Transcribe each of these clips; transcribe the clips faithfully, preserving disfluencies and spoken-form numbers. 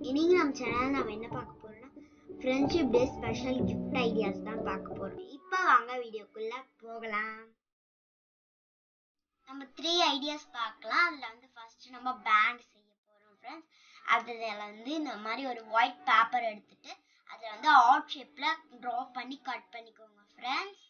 இன்னைக்கு நம்ம சேனல் நம்ம என்ன பார்க்க போறோம்னா friendship day special gift ideas தான் பார்க்க போறோம். இப்போ வாங்க வீடியோக்குள்ள போகலாம். நம்ம த்ரீ ஐடியாஸ் பார்க்கலாம். அதில் வந்து ஃபர்ஸ்ட் நம்ம பேண்ட் செய்ய போறோம் ஃப்ரெண்ட்ஸ். அதில் வந்து இந்த மாதிரி ஒரு ஒயிட் பேப்பர் எடுத்துட்டு அதில் வந்து ஹார்ட் ஷேப்ல ட்ரா பண்ணி கட் பண்ணிக்கோங்க ஃப்ரெண்ட்ஸ்.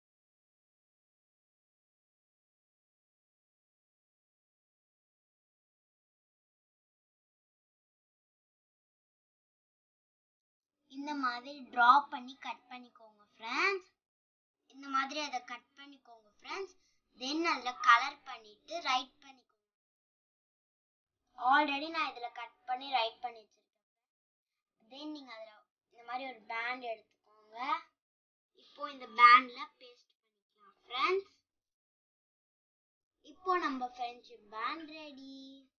இந்த மாதிரி ட்ரா பண்ணி கட் பண்ணிக்கோங்க ஃப்ரெண்ட்ஸ். இந்த மாதிரி அதை கட் பண்ணிக்கோங்க ஃப்ரெண்ட்ஸ். தென் அதில் கலர் பண்ணிட்டு ரைட் பண்ணிக்கோங்க. ஆல்ரெடி நான் இதில் கட் பண்ணி ரைட் பண்ணி வச்சிருக்கேன். தென் நீங்கள் அதில் இந்த மாதிரி ஒரு பேண்ட் எடுத்துக்கோங்க. இப்போ இந்த பேண்டில் பேஸ்ட் பண்ணிக்கலாம் ஃப்ரெண்ட்ஸ். இப்போ நம்ம friendship band ready.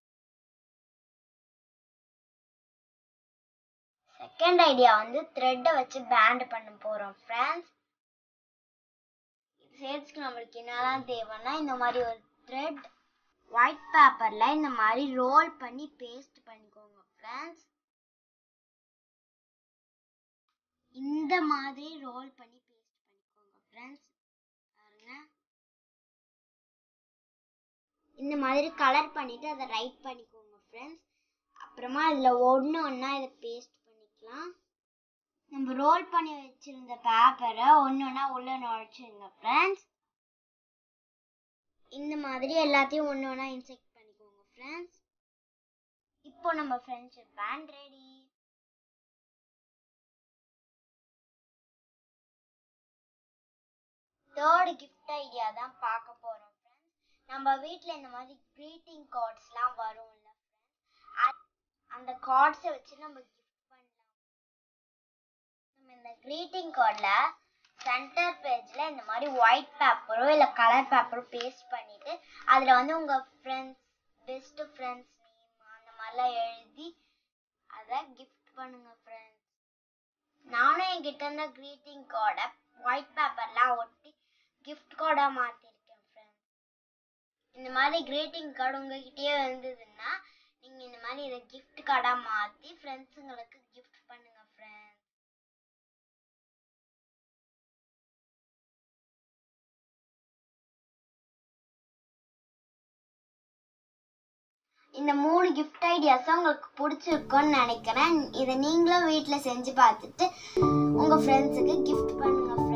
Second idea வந்து த்ரெட்டை வச்சு பேண்ட் பண்ண போகிறோம் ஃப்ரெண்ட்ஸ். சேர்த்துக்கு நம்மளுக்கு என்னதான் தேவைன்னா இந்த மாதிரி ஒரு த்ரெட் ஒயிட் பேப்பர்ல இந்த மாதிரி ரோல் பண்ணி பேஸ்ட் பண்ணிக்கோங்க ஃப்ரெண்ட்ஸ். இந்த மாதிரி ரோல் பண்ணி பேஸ்ட் பண்ணிக்கோங்க ஃப்ரெண்ட்ஸ். பாருங்க, இந்த மாதிரி கலர் பண்ணிட்டு அதை ரைட் பண்ணிக்கோங்க ஃப்ரெண்ட்ஸ். அப்புறமா இதில் ஒன்று ஒன்றா இதை பேஸ்ட் பண்ணிக்கலாம். நம்ம ரோல் பண்ணி வச்சிருந்த பேப்பரை ஒன்று ஒன்றா உள்ள நுழைச்சிருங்க ஃப்ரெண்ட்ஸ். இந்த மாதிரி எல்லாத்தையும் ஒன்று ஒன்றா இன்செக்ட் பண்ணிக்கோங்க ஃப்ரெண்ட்ஸ். இப்போ நம்ம friendship band ready. Third gift idea தான் பார்க்க போறோம் ஃப்ரெண்ட்ஸ். நம்ம வீட்டில் இந்த மாதிரி க்ரீட்டிங் கார்ட்ஸ்லாம் வரும்ல ஃப்ரெண்ட்ஸ், அந்த கார்ட்ஸை வச்சு நம்ம கிஃப்ட் பண்ணலாம். நம்ம இந்த க்ரீட்டிங் கார்டில் சென்டர் பேஜில் இந்த மாதிரி ஒயிட் பேப்பரோ இல்லை கலர் பேப்பரோ பேஸ்ட் பண்ணிட்டு அதில் வந்து உங்கள் ஃப்ரெண்ட்ஸ் பெஸ்ட் ஃப்ரெண்ட்ஸ் நேம் அந்த மாதிரிலாம் எழுதி அதை கிஃப்ட் பண்ணுங்க ஃப்ரெண்ட்ஸ். நானும் என்கிட்ட இருந்த க்ரீட்டிங் கார்டை ஒயிட் பேப்பர்லாம் ஒட்டி கிஃப்ட் கார்டாக மாற்றிருக்கேன் ஃப்ரெண்ட்ஸ். இந்த மாதிரி க்ரீட்டிங் கார்டு உங்ககிட்டயே இருந்ததுன்னா நீங்கள் இந்த மாதிரி இதை கிஃப்ட் கார்டாக மாற்றி ஃப்ரெண்ட்ஸுங்களுக்கு கிஃப்ட் பண்ணுங்க ஃப்ரெண்ட்ஸ். இந்த மூணு கிஃப்ட் ஐடியாஸும் உங்களுக்கு பிடிச்சிருக்குன்னு நினைக்கிறேன். இதை நீங்களும் வீட்டில் செஞ்சு பார்த்துட்டு உங்கள் ஃப்ரெண்ட்ஸுக்கு கிஃப்ட் பண்ணுங்க.